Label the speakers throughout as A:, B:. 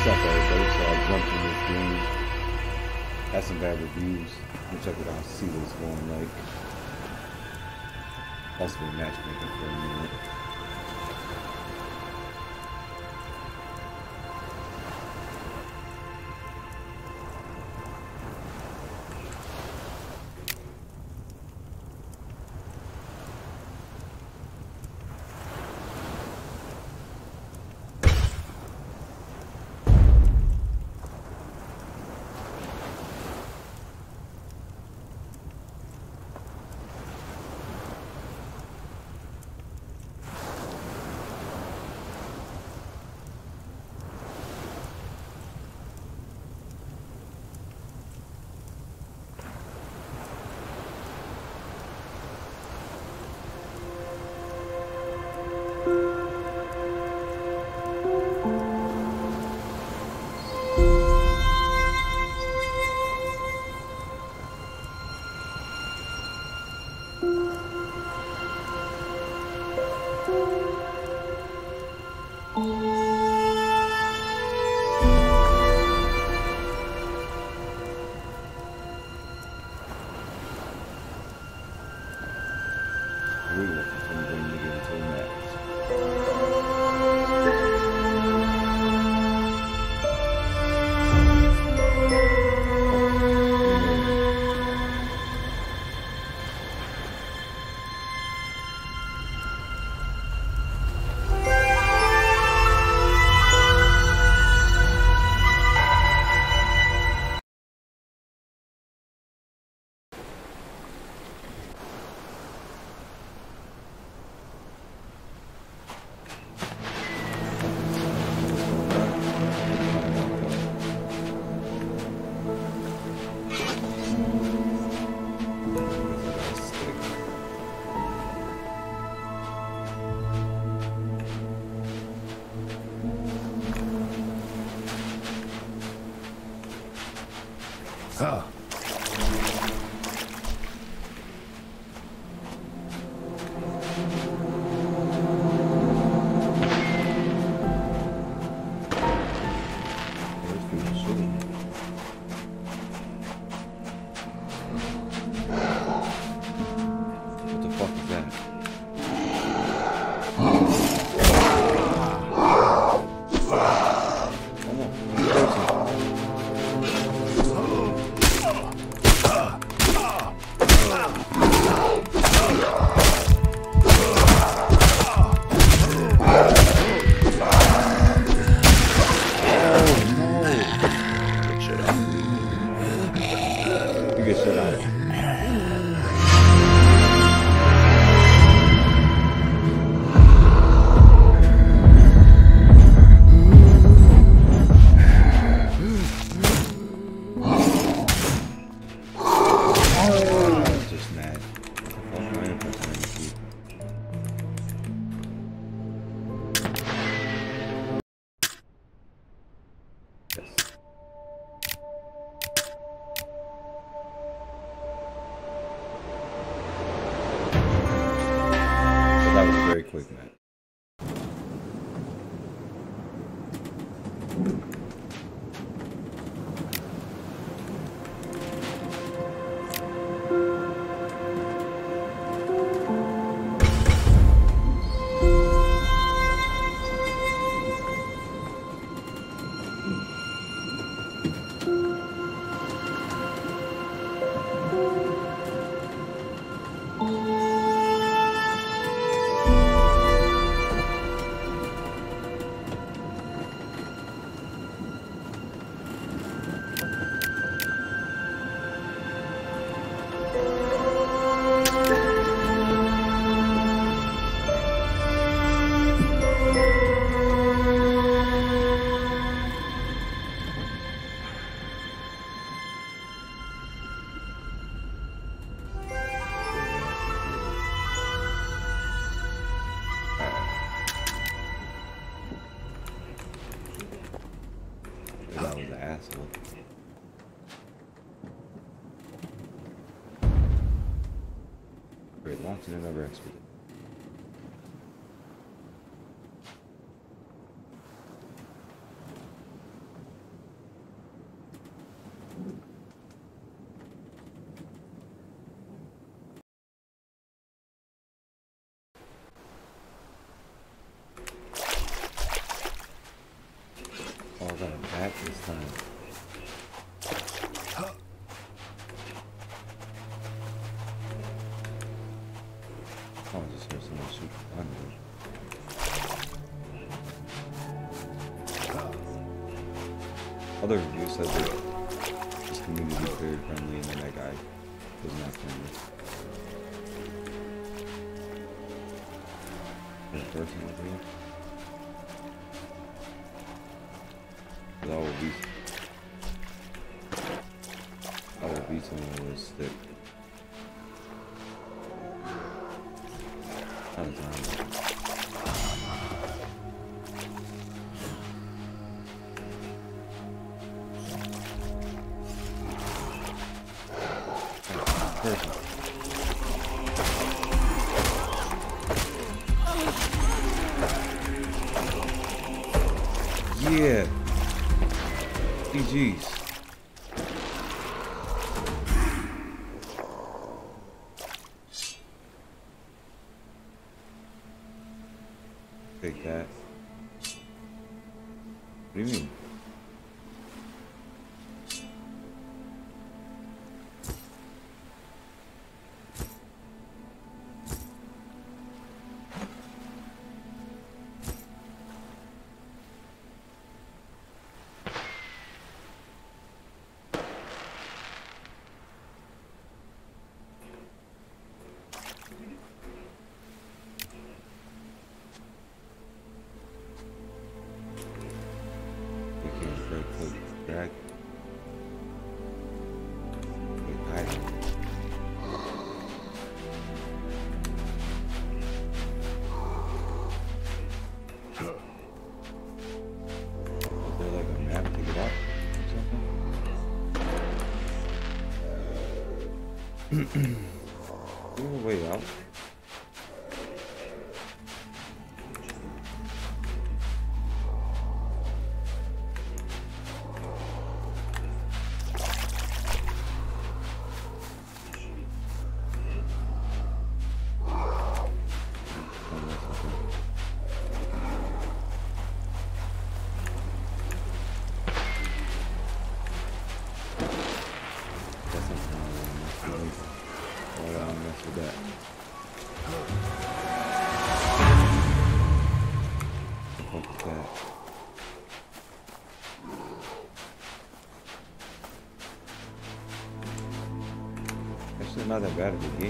A: up, everybody? So I jumped in this game. Had some bad reviews. Let me check it out, see what it's going like. Possibly matchmaking for a minute.
B: Huh.
A: What the fuck is that? That was very quick, man. That was an asshole. Great, launching another expedition. Oh, I got a bat this time. Oh, I just heard someone shoot under. Other reviews said that this community is very friendly, and then that guy was not friendly. There's a person over here. All would be someone was stick. Kind of time. Perfect. Yeah. GG's. Take that. What do you mean? Drag. Wait, hide. Is there like a map to get out or something? Is there a way out? Actually, not that bad of a game.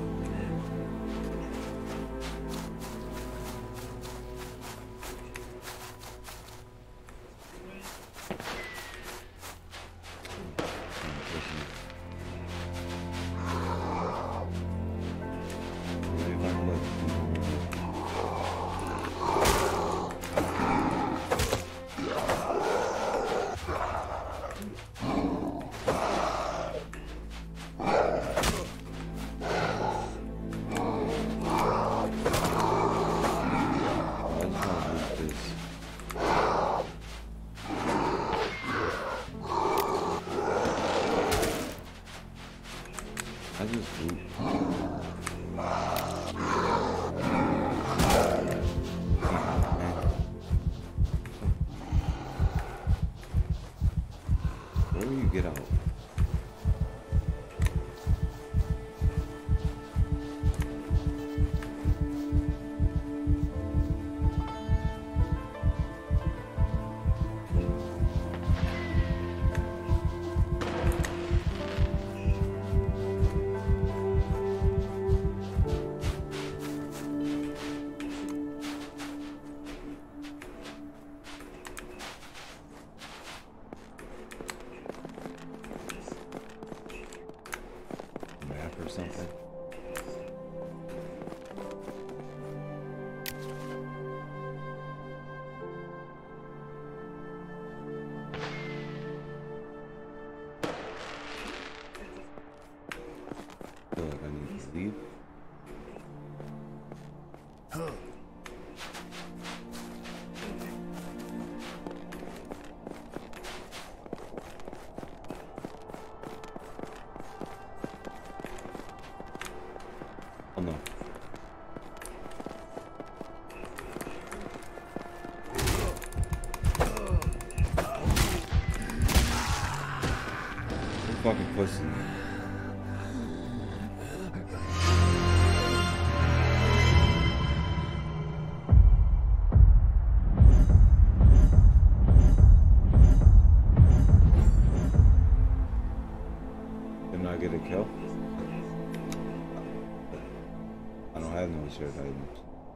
A: I just loot. Where do you get out? Or something. I feel like I need to leave. Oh no. fucking pussy. Didn't I get a kill? I don't have no shared items.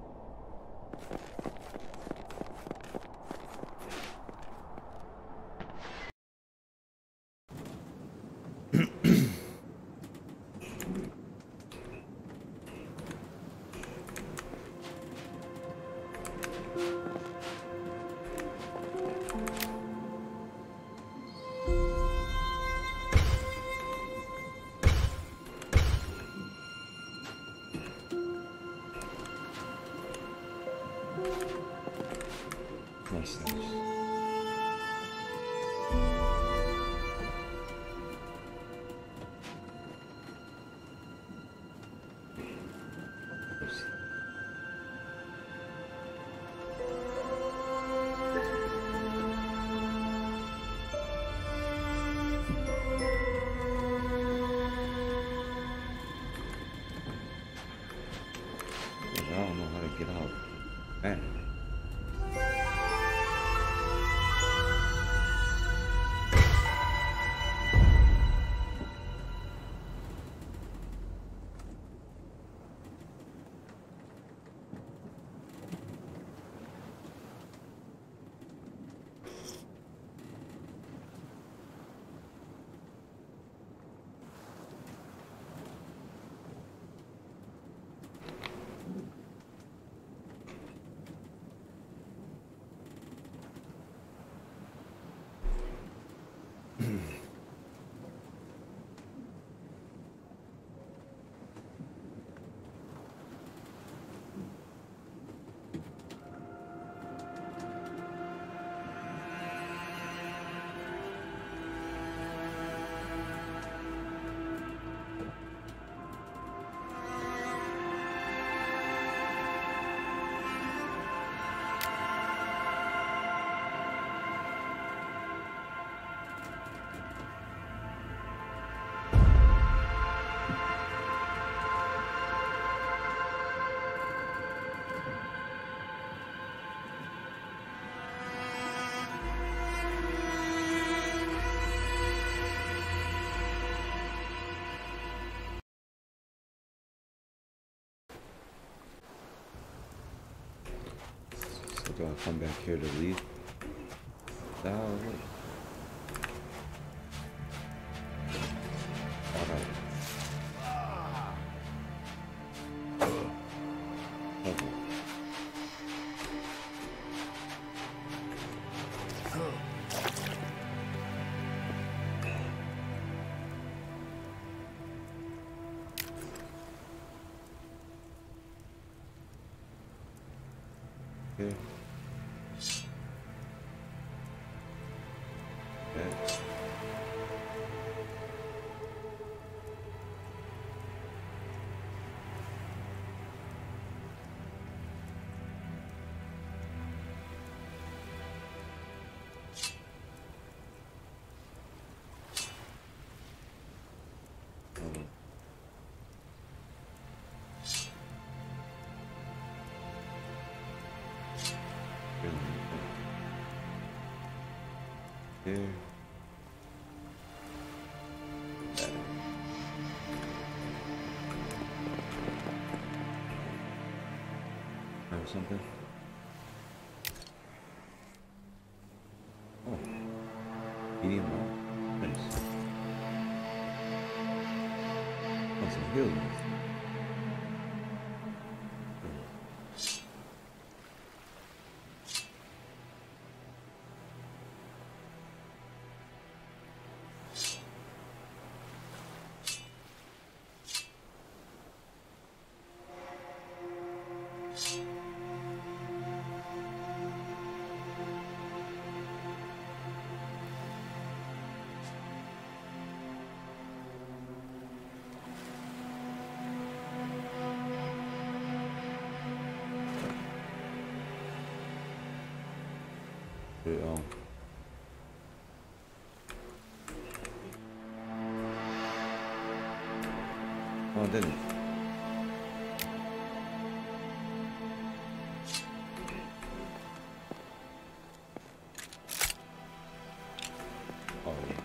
A: Mustache. I don't know how to get out. Man. So do I come back here to leave? Oh, wait. Alright. Okay. Okay. Okay. Here. Or something. Oh, medium well. Nice. Oh, some healing. didn't it? Oh, yeah.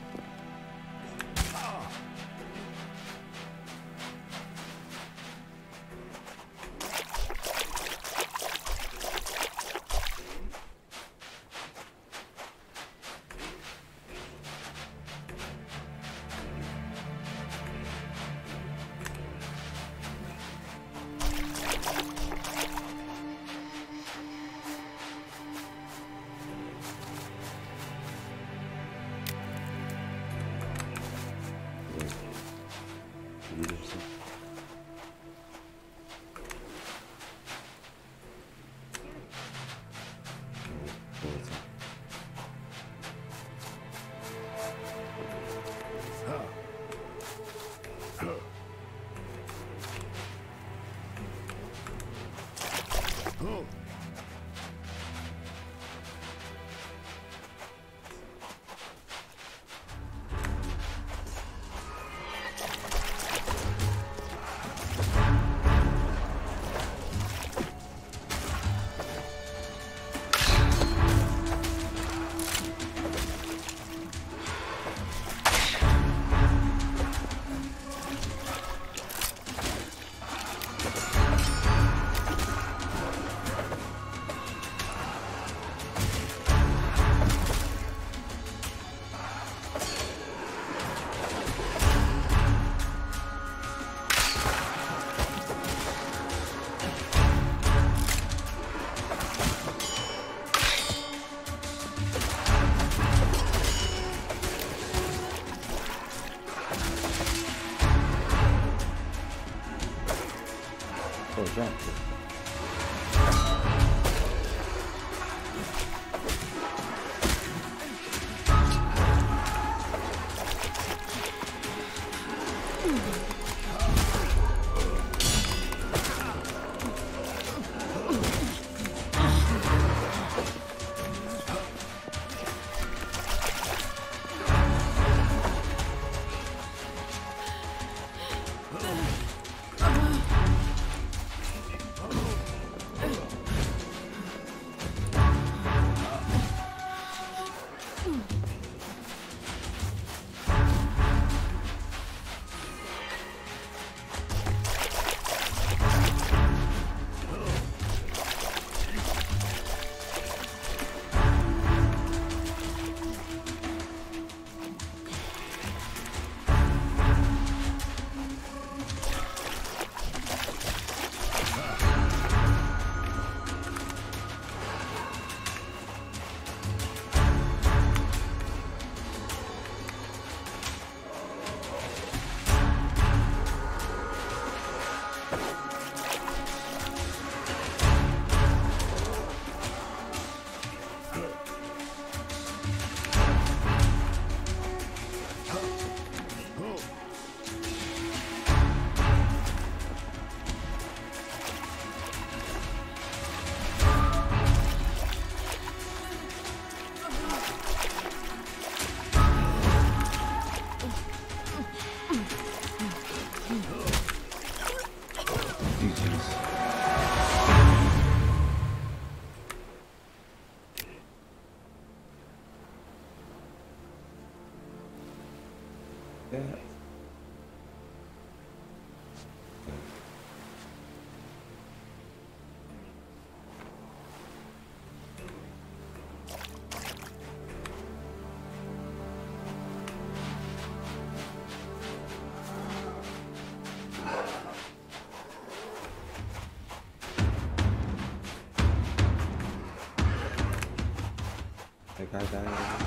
A: Yeah. That guy died.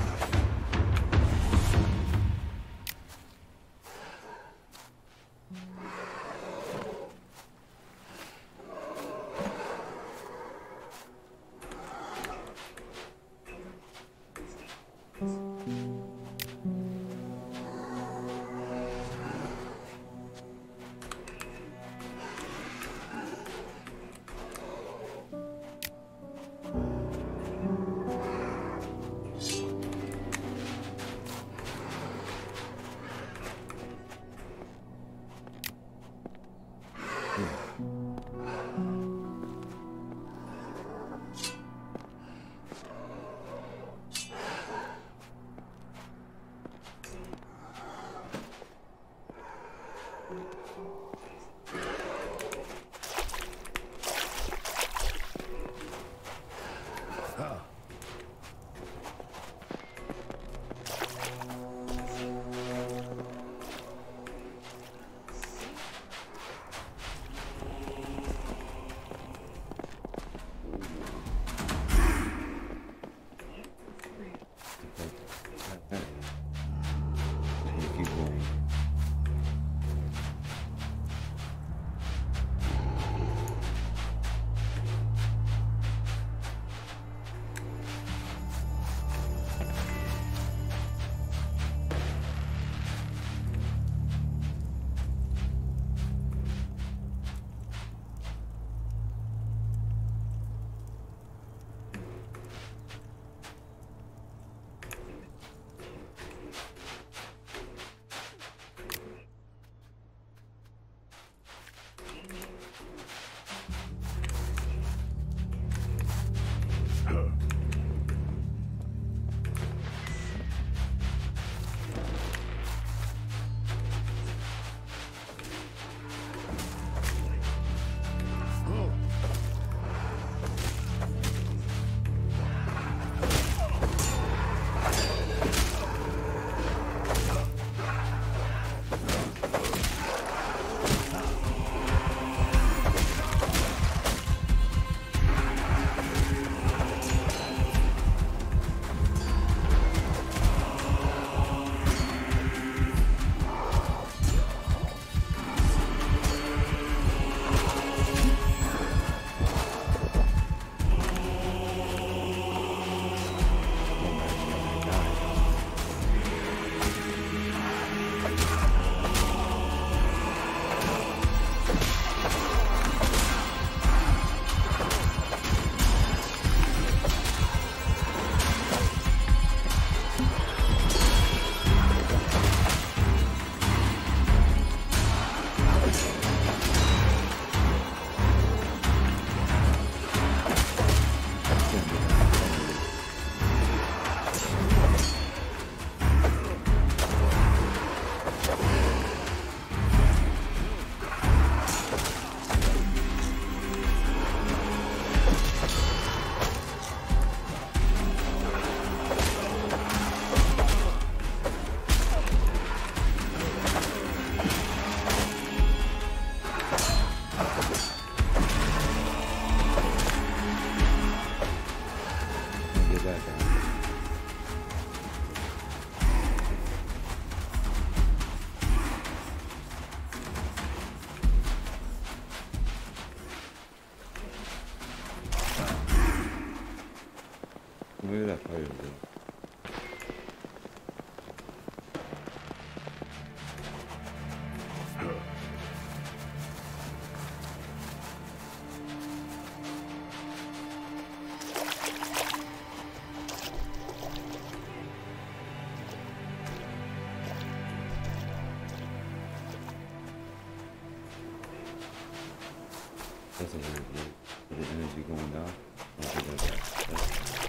A: That's a weird look. With the energy going down. I don't think that's.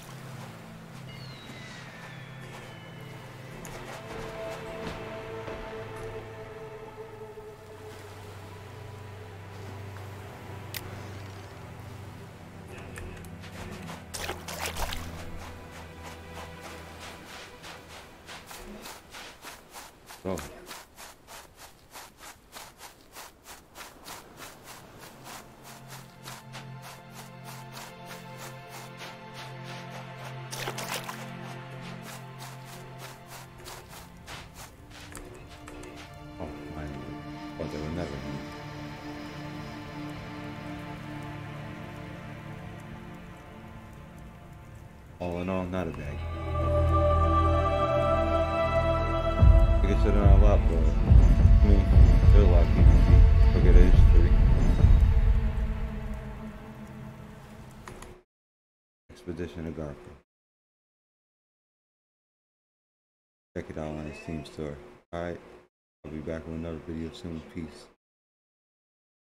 A: Oh. Oh, I thought they were never here. All in all, not a bag. I guess they're not a lot, but I mean, there are a lot of people. Look at history. Expedition Agartha. Check it out on the Steam store. Alright, I'll be back with another video soon. Peace.